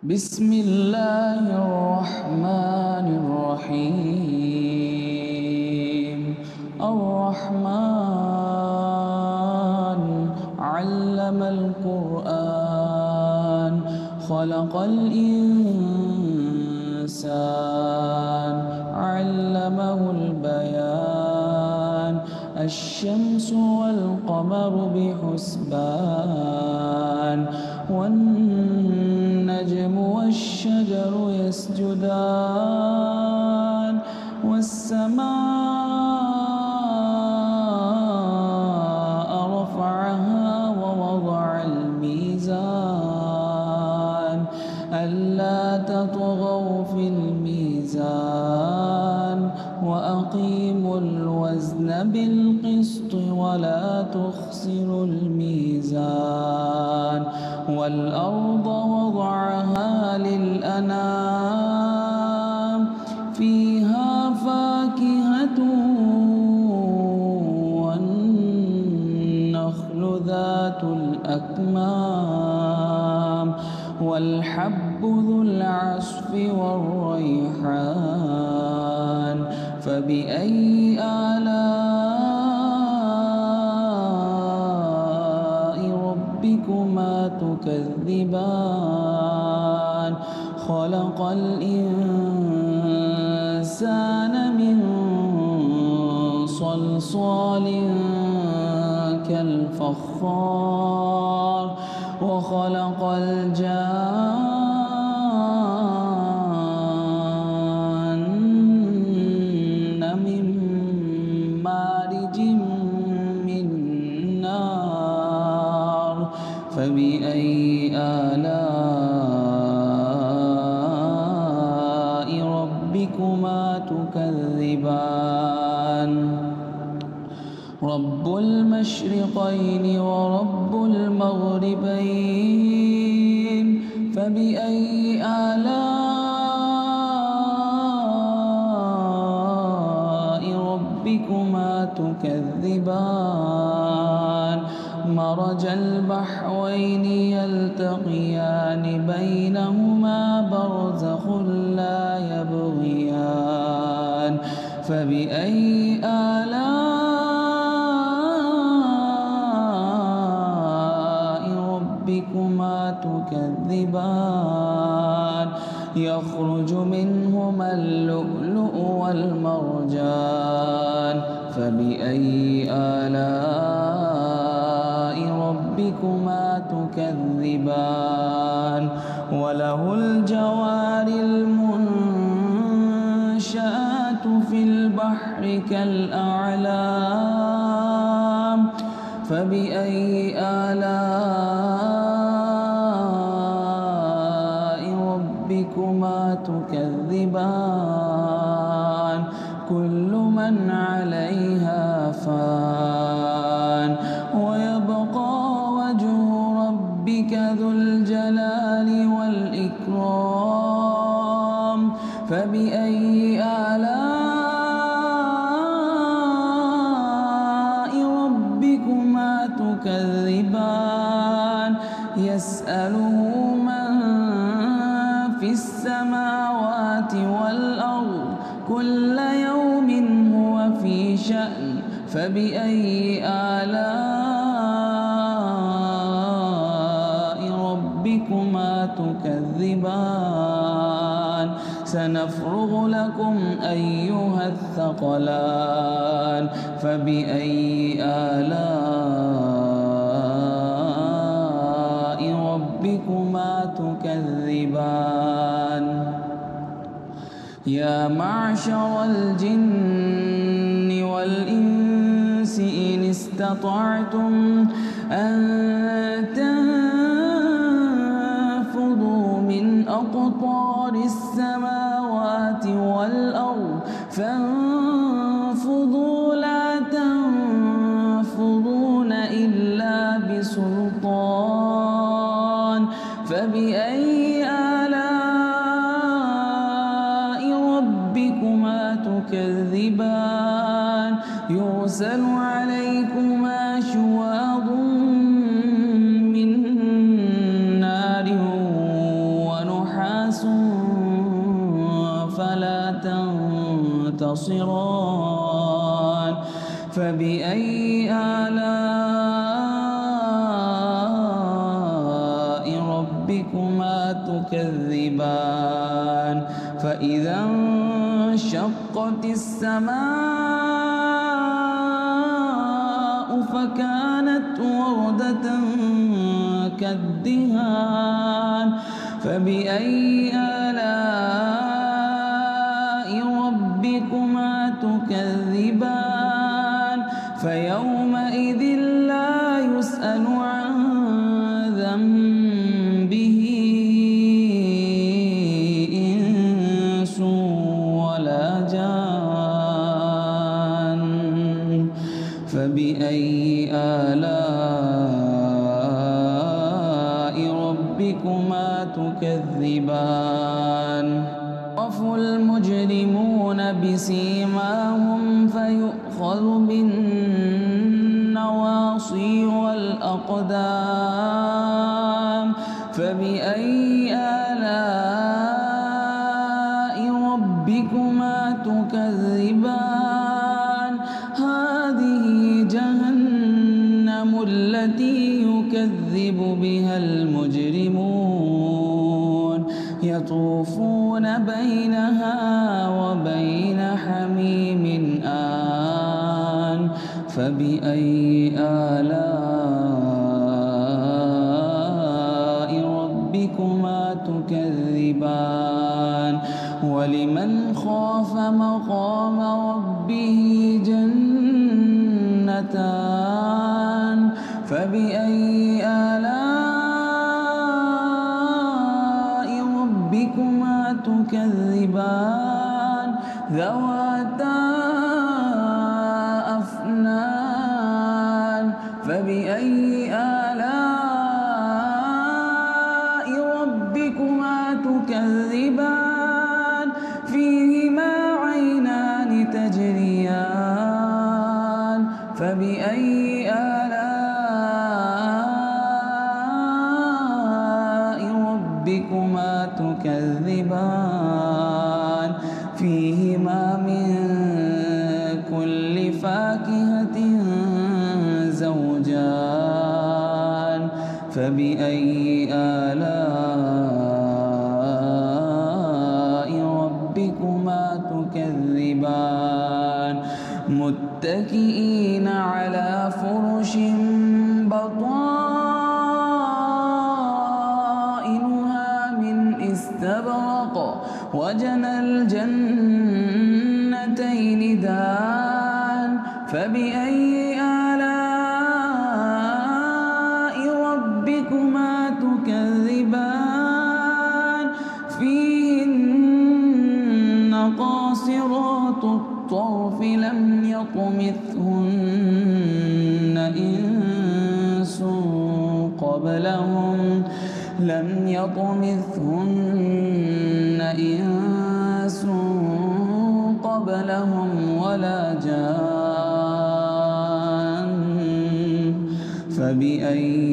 بسم الله الرحمن الرحيم. الرحمن علم القرآن خلق الإنسان علمه البيان الشمس والقمر بحسبان والنجم والشجر يسجدان والسماء رفعها ووضع الميزان ألا تطغوا في الميزان وأقيموا الوزن بالقسط ولا تخسروا الميزان والأرض وضعها للأنام فيها فاكهة والنخل ذات الأكمام والحب ذو العصف والريحان فبأي آلاء ربكما تكذبان خلق الإنسان من صلصال كالفخار وخلق الجان من مارج من نار فبأي آلاء ربكما تكذبان رب المشرقين ورب المغربين فبأي آلاء ربكما تكذبان مرج البحرين يلتقيان بينهما برزخ لا يبغيان فبأي آلاء ربكما تكذبان يخرج منهما اللؤلؤ والمرجان فبأي آلاء ربكما تكذبان وله الجوار المنشآت في البحر كالأعلام فبأي آلاء ربكما تكذبان كل من عليها فان ويبقى وجه ربك ذو الجلال والإكرام فبأي آلاء ربكما تكذبان يسأله من في السماوات والأرض كل يوم هو في شأن فبأي آلاء ربكما تكذبان سنفرغ لكم أيها الثقلان فبأي آلاء ربكما تكذبان يا معشر الجن والإنس إن استطعتم أن تنفذوا من أقطار السماوات والأرض فانفذوا لا تنفذون إلا بسلطان فبأي آلاء ربكما تكذبان يرسل عليكما شواظ من نار تنتصران فبأي آلاء ربكما تكذبان فإذا انشقت السماء فكانت وردة كالدهان فبأي آلاء ربكما تكذبان فيومئذ لا يسأل عن ذنبه إنس ولا جان فبأي آلاء ربكما تكذبان يعرف المجرمون بسيماهم فيؤخذ بالنواصي والأقدام فبأي آلاء ربكما تكذبان هذه جهنم التي يكذب بها المجرمون يطوفون بينها وبين حميم آن فبأي آلاء ربكما تكذبان ولمن خاف مقام ربه جنتان فبأي آلاء ربكما تكذبان ذواتا أفنان فبأي آلاء ربكما تكذبان فيهما عينان تجريان فبأي آلاء ربكما تكذبان فيهما من كل فاكهة زوجان فبأي آلاء ربكما تكذبان متكئين على فرش بطائنها من استبرق وجنى الجنتين دان فبأي آلاء ربكما تكذبان فيهن قاصرات الطرف لم يطمثهن إنس قبلهم ولا جان فبأي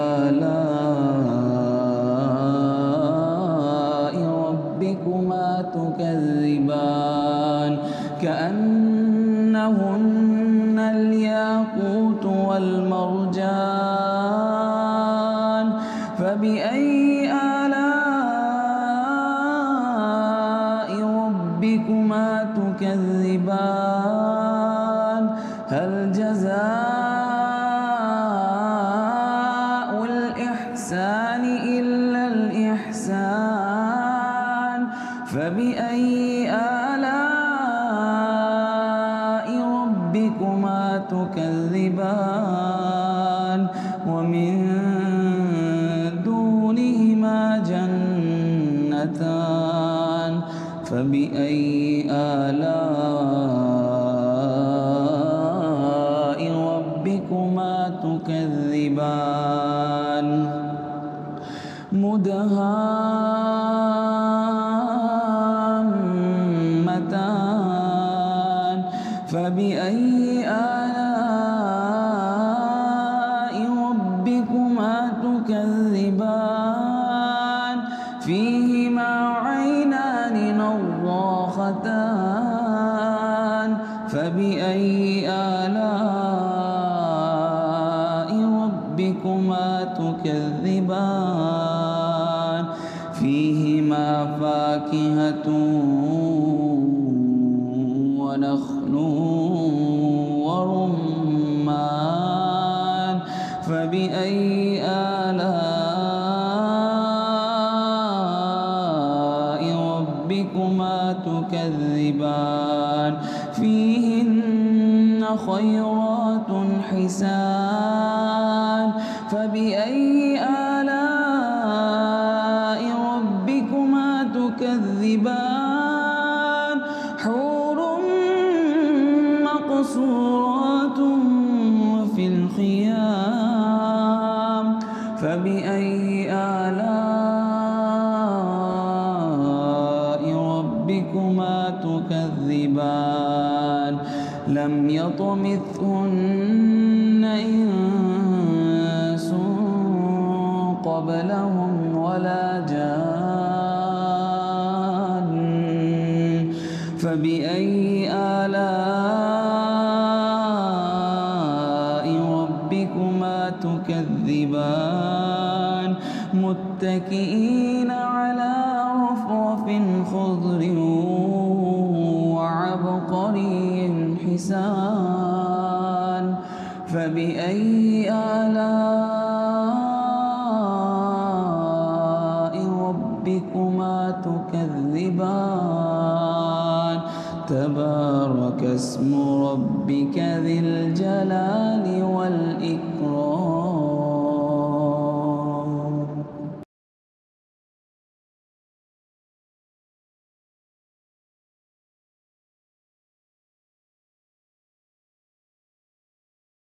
آلاء ربكما تكذبان كأنهن الياقوت والمرجان فبأي آلاء ربكما تكذبان هل جزاء الإحسان إلا الإحسان فبأي آلاء ربكما تكذبان ومن دونهما جنتان فبأي آلاء ربكما تكذبان مدهامتان فبأي آلاء ربكما تكذبان فيه فيهما عينان نضاختان فبأي آلاء ربكما تكذبان فيهما فاكهة ونخل ورمان فبأي آلاء ربكما تكذبان فيهن خيرات حسان فبأي آلاء ربكما تكذبان حور مقصورات في الخيام فبأي آلاء ربكما تكذبان لم يطمثهن إنس قبلهم ولا جان فبأي آلاء ربكما تكذبان متكئين على رفرف خضر وعبقري حسان فبأي آلاء ربكما تكذبان تبارك اسم ربك ذي الجلال والإكرام